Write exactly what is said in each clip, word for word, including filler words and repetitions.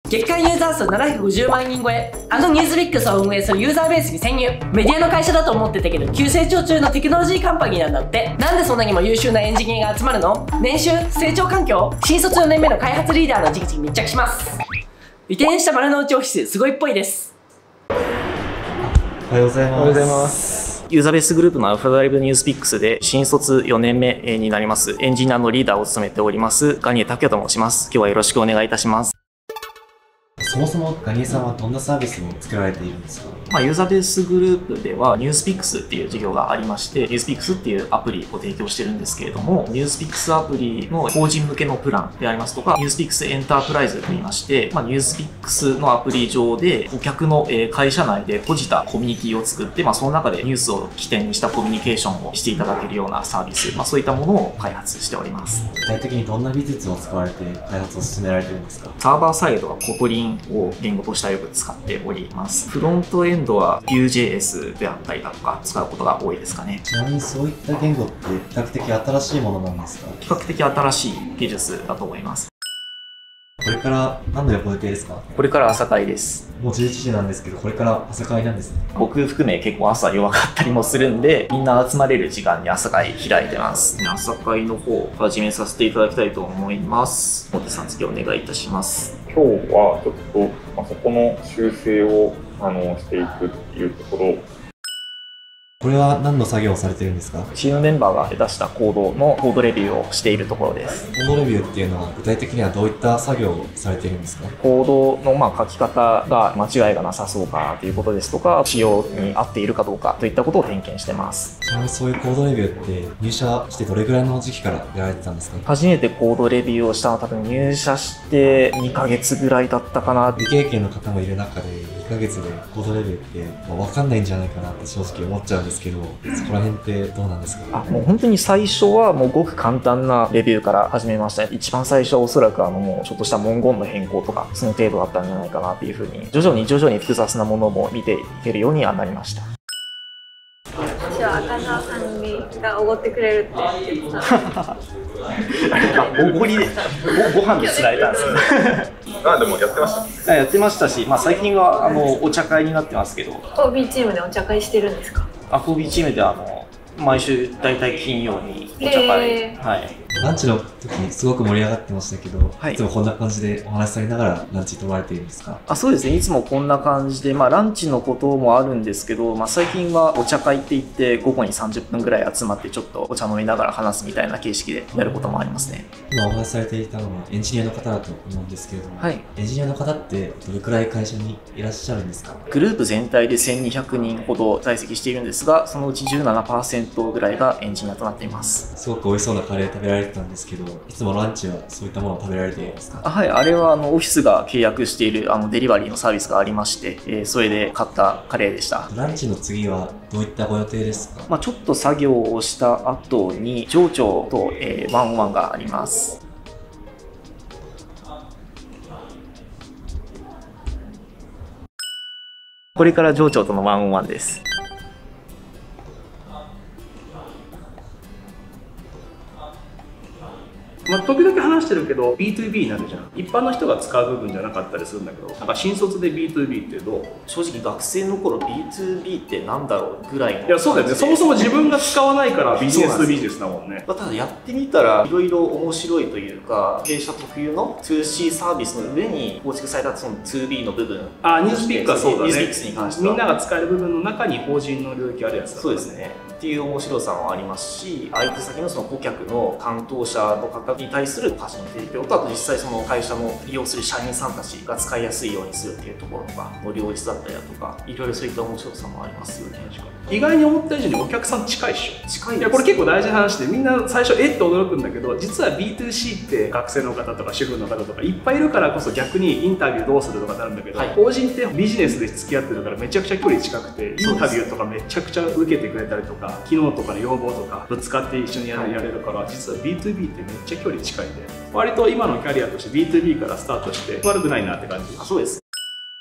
月間ユーザー数ななひゃくごじゅうまんにん超え、あのニュースピックスを運営するユーザーベースに潜入。メディアの会社だと思ってたけど急成長中のテクノロジーカンパニーなんだって。なんでそんなにも優秀なエンジニアが集まるの？年収、成長環境、新卒よねんめの開発リーダーの直々に密着します。移転した丸の内オフィス、すごいっぽいです。 おはようございます。おはようございます。ユーザーベースグループのアルファドライブニュースピックスで新卒よねんめになりますエンジニアのリーダーを務めておりますガニエ拓也と申します。今日はよろしくお願いいたします。 そもそもガニエさんはどんなサービスを作られているんですか？ まあ、ユーザーベースグループではニュースピックスっていう事業がありまして、ニュースピックスっていうアプリを提供してるんですけれども、ニュースピックスアプリの法人向けのプランでありますとか、ニュースピックスエンタープライズといいまして、まあ、ニュースピックスのアプリ上で顧客の会社内で閉じたコミュニティを作って、まあ、その中でニュースを起点にしたコミュニケーションをしていただけるようなサービス、まあ、そういったものを開発しております。 具体的にどんな技術を使われて開発を進められてるんですか？ サーバーサイドはコトリンを言語としてよく使っております。フロントエンドは ビュージェイエス であったりだとか使うことが多いですかね。 ちなみにそういった言語って比較的新しいものなんですか？ 比較的新しい技術だと思います。 これから何のご予定ですか？ これから朝会です。 もうじゅういちじなんですけど、これから朝会なんですね。 僕含め結構朝弱かったりもするんで、みんな集まれる時間に朝会開いてます。朝会の方始めさせていただきたいと思います。モテさん次お願いいたします。 今日はちょっと、まあ、そこの修正をあのしていくっていうところ。 これは何の作業をされてるんですか？ チームメンバーが出したコードのコードレビューをしているところです。 コードレビューっていうのは具体的にはどういった作業をされているんですか？ コードのまあ書き方が間違いがなさそうかということですとか、仕様に合っているかどうかといったことを点検してます。 ちなみにそういうコードレビューって入社してどれぐらいの時期からやられてたんですか？ 初めてコードレビューをしたのは多分入社してにかげつぐらいだったかな。 未経験の方もいる中でにかげつでコードレビューって、まあ、分かんないんじゃないかなって正直思っちゃうんですけど、そこら辺ってどうなんですか？ あ、もう本当に最初はもうごく簡単なレビューから始めましたね。一番最初はおそらくあのもうちょっとした文言の変更とかその程度だったんじゃないかなっていうふうに、徐々に徐々に複雑なものも見ていけるようにはなりました。 私は赤澤さんがおごってくれるって言ってた。 おごりでご飯で釣られたんですよ。 あ、でもやってました。 やってましたし、まあ、最近はあのお茶会になってますけど。 オービー チームでお茶会してるんですか？ アコビチームではあの毎週大体金曜にお茶会、はい、 ランチの時すごく盛り上がってましたけど、 はい、 いつもこんな感じでお話しされながらランチとられているんですか？ あ、そうですね、いつもこんな感じで、まあ、ランチのこともあるんですけど、まあ、最近はお茶会って言って午後にさんじゅっぷんぐらい集まってちょっとお茶飲みながら話すみたいな形式でやることもありますね。 今お話しされていたのはエンジニアの方だと思うんですけれども、はい、エンジニアの方ってどれくらい会社にいらっしゃるんですか？ グループ全体でせんにひゃくにんほど在籍しているんですが、そのうち じゅうななパーセント ぐらいがエンジニアとなっています。 すごく美味しそうなカレー食べられてたんですけど、いつもランチはそういったものを食べられているんですか？ あ、はい、あれはあのオフィスが契約しているあのデリバリーのサービスがありまして、えー、それで買ったカレーでした。 ランチの次はどういったご予定ですか？ まあ、ちょっと作業をした後に上長と、えー、ワンオンワンがあります。これから上長とのワンオンワンです。 まあ、時々話してるけど ビーツービー になるじゃん。一般の人が使う部分じゃなかったりするんだけど、なんか新卒で ビーツービー ってどう？ 正直学生の頃 ビーツービー ってなんだろうぐらいの。 いや、そうだよね。そもそも自分が使わないからビジネスビジネスだもんね。 ただやってみたらいろいろ面白いというか、弊社特有の ツーシー サービスの上に構築されたその ツービー の部分。 あ、ニュースピックはそうだね。 ニュースピックスに関してはみんなが使える部分の中に法人の領域あるやつだ。 そうですね。っていう面白さもありますし、相手先のその顧客の担当者の方に対する価値の提供と、あと実際その会社の利用する社員さんたちが使いやすいようにするっていうところとかの両立だったりだとか、いろいろそういった面白さもありますよね。 意外に思った以上にお客さん近いっしょ。 近いです。 いや、これ結構大事な話で、みんな最初えって驚くんだけど、実は ビーツーシー って学生の方とか主婦の方とかいっぱいいるからこそ、逆にインタビューどうするとかなるんだけど、はい、法人ってビジネスで付き合ってるからめちゃくちゃ距離近くて、インタビューとかめちゃくちゃ受けてくれたりとか、機能とかの要望とかぶつかって一緒にやれるから、実は ビーツービー ってめっちゃ距離近いんで、割と今のキャリアとして ビーツービー からスタートして悪くないなって感じ。 あ、そうです。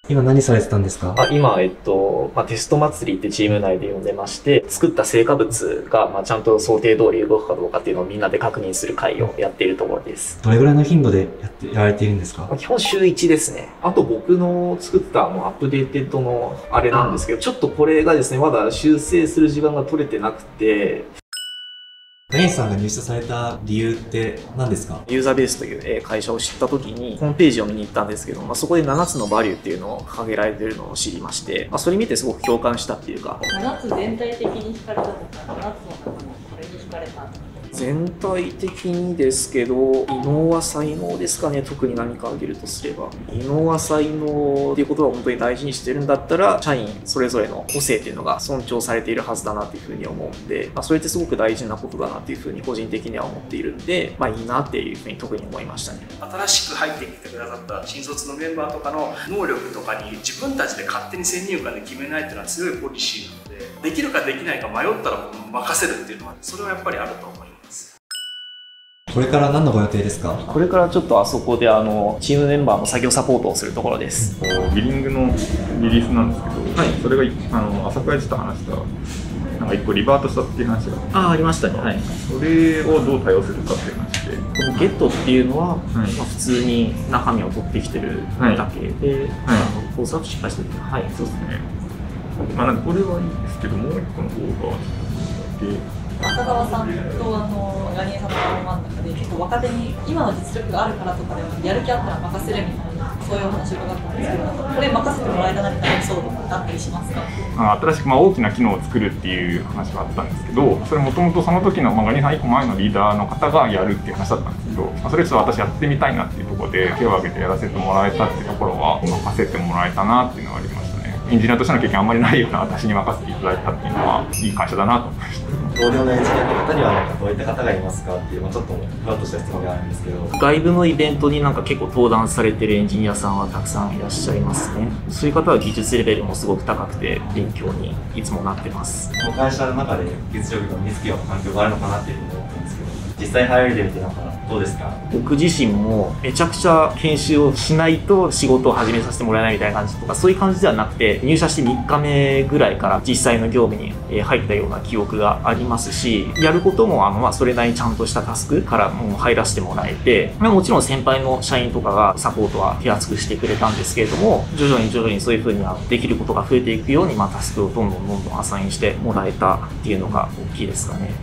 今何されてたんですか？ あ今、えっと、まあ、テスト祭りってチーム内で呼んでまして、作った成果物が、まあ、ちゃんと想定通り動くかどうかっていうのをみんなで確認する会をやっているところです。 どれぐらいの頻度でやって、やられているんですか？ 基本週いちですね。あと僕の作ったあのアップデーテッドのあれなんですけど、ちょっとこれがですね、まだ修正する時間が取れてなくて、 ガインさんが入社された理由って何ですか？ ユーザーベースという会社を知った時にホームページを見に行ったんですけど、まあ、そこでななつのバリューっていうのを掲げられているのを知りまして、まあ、それ見てすごく共感したっていうか、 ななつ全体的に惹かれたとか、ななつの中のこれに惹かれた。 全体的にですけど、異能は才能ですかね。特に何か挙げるとすれば、異能は才能っていうことは本当に大事にしてるんだったら、社員それぞれの個性っていうのが尊重されているはずだなっていうふうに思うんで、まあ、それってすごく大事なことだなっていうふうに個人的には思っているんで、まあいいなっていうふうに特に思いましたね。 新しく入ってきてくださった新卒のメンバーとかの能力とかに自分たちで勝手に先入観で決めないっていうのは強いポリシーなので、できるかできないか迷ったら任せるっていうのは、それはやっぱりあると思います。 これから何のご予定ですか？ これからちょっとあそこであのチームメンバーの作業サポートをするところです。 ビリングのリリースなんですけど、はい、それがあの朝倉ちょっと話したなんか一個リバートしたっていう話がああありましたね。はい。 それをどう対応するかっていう話で、 このゲットっていうのは、はい、まあ、普通に中身を取ってきてるだけで、はい、あのコースアップしっかりしてる。はい、そうですね。まあなんかこれはいいんですけど、もう一個の方がで。 赤川さんとあのガニエさんの真ん中で結構若手に今の実力があるからとかではやる気あったら任せるみたいな、そういうお話を伺ったんですけど、これ任せてもらえた何かエピソードがあったりしますか？ あ新しくまあ大きな機能を作るっていう話があったんですけど、それもともとその時の、まあ、ガニエさんいっこまえのリーダーの方がやるっていう話だったんですけど、まあ、それちょっと私やってみたいなっていうところで手を挙げてやらせてもらえたっていうところは任せてもらえたなっていうのがありましたね。エンジニアとしての経験あんまりないような私に任せていただいたっていうのはいい会社だなと思いました。 同僚のエンジニアの方にはなんかどういった方がいますかっていう、まあ、ちょっとふわっとした質問があるんですけど、 外部のイベントになんか結構登壇されてるエンジニアさんはたくさんいらっしゃいますね。そういう方は技術レベルもすごく高くて勉強にいつもなってます。 この会社の中で技術力が身につけよう環境があるのかなっていうふうに思ったんですけど、実際入られてみてなんかどうですか？ 僕自身もめちゃくちゃ研修をしないと仕事を始めさせてもらえないみたいな感じとか、そういう感じではなくて、入社してみっかめぐらいから実際の業務に入ったような記憶がありますし、やることもあの、まあ、それなりにちゃんとしたタスクからもう入らせてもらえて、まあ、もちろん先輩の社員とかがサポートは手厚くしてくれたんですけれども、徐々に徐々にそういうふうにできることが増えていくように、まあ、タスクをどんどんどんどんアサインしてもらえたっていうのが大きいですかね。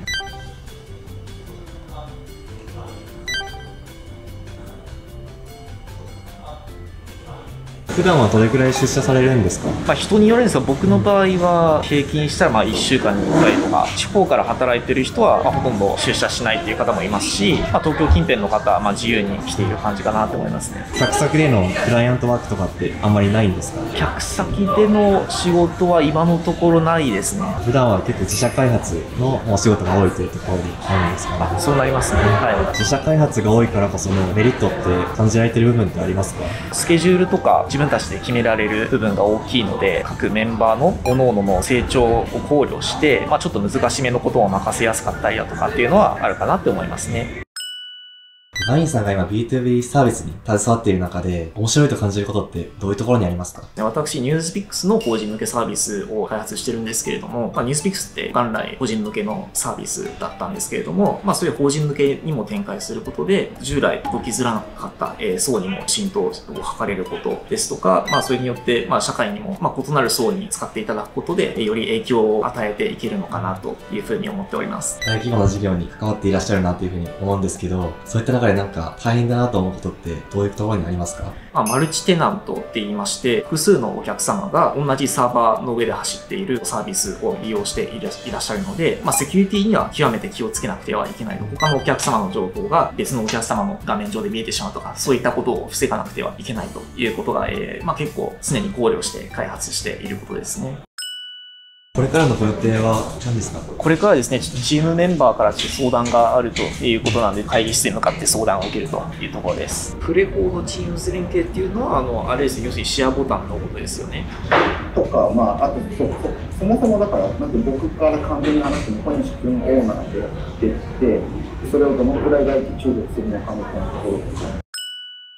普段はどれくらい出社されるんですか？ まあ人によるんですが、僕の場合は平均したらまあいっしゅうかんにいっかいとか、地方から働いてる人はまあほとんど出社しないっていう方もいますし、まあ、東京近辺の方はまあ自由に来ている感じかなと思いますね。 サクサクでのクライアントワークとかってあんまりないんですか？ 客先での仕事は今のところないですね。 普段は結構自社開発のお仕事が多いというところになるんですかね？ あ、そうなりますね。はい。 自社開発が多いからこそのメリットって感じられてる部分ってありますか？ スケジュールとか自分たちで決められる部分が大きいので、各メンバーの各々の成長を考慮して、まあ、ちょっと難しめのことを任せやすかったりだとかっていうのはあるかなって思いますね。 ガインさんが今 ビーツービー サービスに携わっている中で面白いと感じることってどういうところにありますか？ 私、ニュースピックスの法人向けサービスを開発してるんですけれども、まあ、ニュースピックスって元来個人向けのサービスだったんですけれども、まあ、そういう法人向けにも展開することで、従来届きづらかった、えー、層にも浸透を図れることですとか、まあ、それによって、まあ、社会にも、まあ、異なる層に使っていただくことで、より影響を与えていけるのかなというふうに思っております。 大規模な事業に関わっていらっしゃるなというふうに思うんですけど、そういった中でなんか大変だなと思うことってどういうところにありますか？ まあ、マルチテナントって言いまして、複数のお客様が同じサーバーの上で走っているサービスを利用していらっしゃるので、まあ、セキュリティには極めて気をつけなくてはいけない。他のお客様の情報が別のお客様の画面上で見えてしまうとか、そういったことを防がなくてはいけないということが、えーまあ、結構常に考慮して開発していることですね。 これからのご予定は何ですか？ これからですね、チームメンバーから相談があるということなんで、会議室に向かって相談を受けるというところです。プレフォーのチームズ連携っていうのは、あの、あれですね、要するにシェアボタンのことですよね。 とか、まあ、あとそう、そ、そもそもだから、なんて僕から完全に話しても、小西君オーナーでやってって、それをどのくらい外気注力するのかみたいなところですね。 エ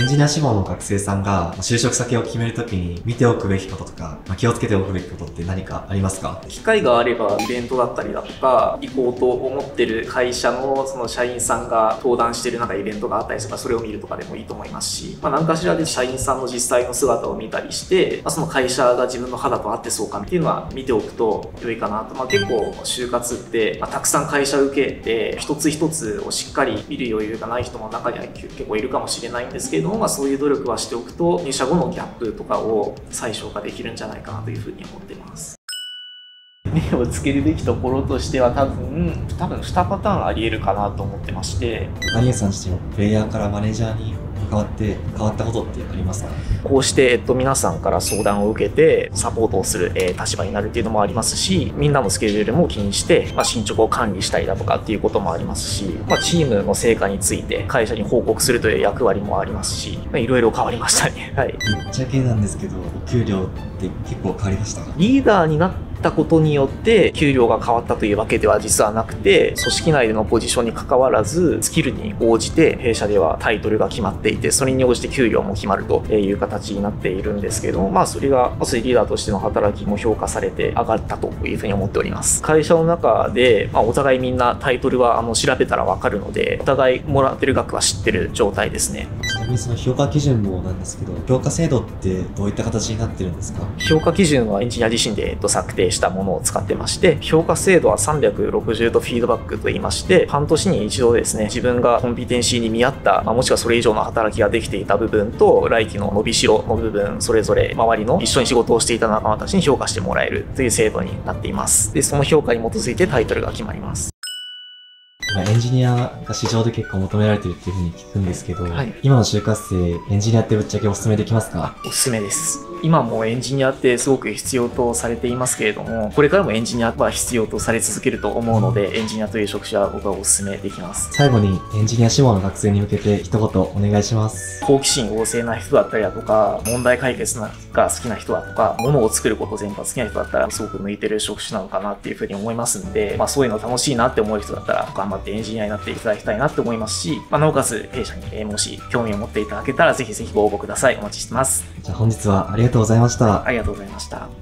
エンジニア志望の学生さんが就職先を決めるときに見ておくべきこととか、まあ、気をつけておくべきことって何かありますか？ 機会があればイベントだったりだとか、行こうと思ってる会社のその社員さんが登壇してるなんかイベントがあったりとか、それを見るとかでもいいと思いますし、まあ、何かしらで社員さんの実際の姿を見たりして、まあ、その会社が自分の肌と合ってそうかっていうのは見ておくと良いかなと。まあ、結構就活って、まあ、たくさん会社受けて一つ一つをしっかり見る余裕がない人も中には結構いるかもしれないんですけれども、まあ、そういう努力はしておくと入社後のギャップとかを最小化できるんじゃないかなというふうに思っています。目をつけるべきところとしては多分多分にパターンあり得るかなと思ってまして、 アニエさん自身はプレイヤーからマネージャーに変わって変わったことってありますか？ こうして、えっと、皆さんから相談を受けてサポートをする、えー、立場になるっていうのもありますし、みんなのスケジュールも気にして、まあ、進捗を管理したりだとかっていうこともありますし、まあ、チームの成果について会社に報告するという役割もありますし、まあ、いろいろ変わりましたね。はい。 ぶっちゃけなんですけど、お給料って結構変わりましたか？ リーダーになったことによって給料が変わったというわけでは実はなくて、組織内でのポジションに関わらずスキルに応じて弊社ではタイトルが決まっていて、それに応じて給料も決まるという形になっているんですけど、まあそれがリーダーとしての働きも評価されて上がったというふうに思っております。会社の中で、まあ、お互いみんなタイトルはあの調べたらわかるので、お互いもらってる額は知ってる状態ですね。 ちなみにその評価基準もなんですけど、評価制度ってどういった形になってるんですか？ 評価基準はエンジニア自身で策定したものを使ってまして、評価制度はさんびゃくろくじゅうどフィードバックと言いまして、半年に一度ですね、自分がコンピテンシーに見合った、まあ、もしくはそれ以上の働きができていた部分と来期の伸びしろの部分、それぞれ周りの一緒に仕事をしていた仲間たちに評価してもらえるという制度になっています。で、その評価に基づいてタイトルが決まります。 今エンジニアが市場で結構求められてるっていうふうに聞くんですけど、 はい、 今の就活生、エンジニアってぶっちゃけお勧めできますか？ おすすめです。今もエンジニアってすごく必要とされていますけれども、これからもエンジニアは必要とされ続けると思うので、エンジニアという職種は僕はお勧めできます。 最後にエンジニア志望の学生に向けて一言お願いします。 好奇心旺盛な人だったりだとか、問題解決が好きな人だとか、物を作ること全般好きな人だったらすごく向いてる職種なのかなっていうふうに思いますんで、まあそういうの楽しいなって思える人だったら頑張ってエンジニアになっていただきたいなって思いますし、まあ、なおかつ弊社に、えー、もし興味を持っていただけたらぜひぜひご応募ください。お待ちしてます。 じゃあ本日はありがとうございました。 ありがとうございました。